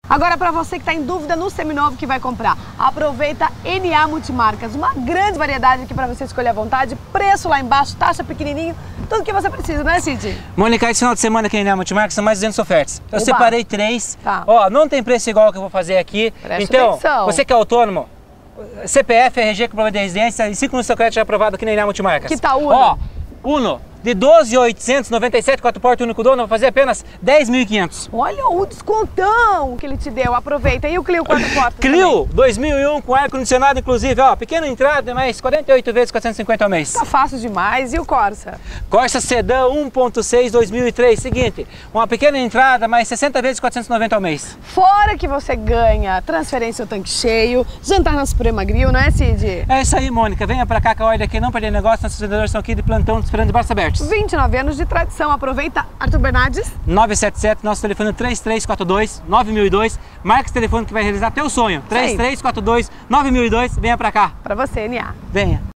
Agora, para você que está em dúvida no seminovo que vai comprar, aproveita NA Multimarcas, uma grande variedade aqui para você escolher à vontade, preço lá embaixo, taxa pequenininho, tudo que você precisa, não é, Cid? Mônica, esse final de semana aqui na NA Multimarcas são mais 200 ofertas. Eu separei 3, tá. Ó, não tem preço igual que eu vou fazer aqui. Preste então, atenção. você que é autônomo, CPF, RG, comprovante de residência e 5 minutos de seu crédito já aprovado aqui na NA Multimarcas. Que tá Uno? Ó, Uno, de 12.897, 4 portas, único dono, vou fazer apenas 10.500. Olha o descontão que ele te deu, aproveita. E o Clio 4 portas Clio, 2001, com ar-condicionado inclusive, ó, pequena entrada, mas 48 vezes 450 ao mês. Tá fácil demais. E o Corsa? Corsa Sedan 1.6 2003, seguinte, uma pequena entrada, mais 60 vezes 490 ao mês. Fora que você ganha transferência ao tanque cheio, jantar na Suprema Grill, não é, Cid? É isso aí, Mônica, venha pra cá que a ordem aqui não perder negócio, nossos vendedores estão aqui de plantão, esperando de braços abertos. 29 anos de tradição, aproveita. Arthur Bernardes? 977, nosso telefone 3342-9002, marca esse telefone que vai realizar teu sonho, 3342-9002, venha pra cá. Pra você, NA. Venha.